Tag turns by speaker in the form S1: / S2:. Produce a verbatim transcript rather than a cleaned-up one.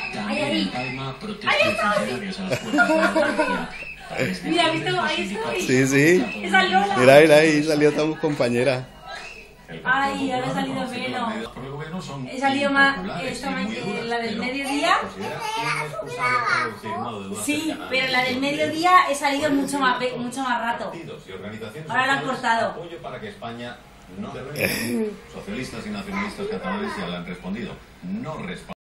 S1: También en Palma, protestas de funcionarios a las puertas de la policía.
S2: Mira, ¿visto? Ahí estoy.
S3: Sí, sí.
S2: Esa Lola.
S3: Mira, mira, ahí salió tu compañera.
S2: Ay, ahora he salido menos. He salido más esta mañana, la del mediodía. Sí, pero la del mediodía he salido mucho más, mucho más rato. Ahora la han cortado.
S1: Socialistas y nacionalistas catalanes ya le han respondido. No responden.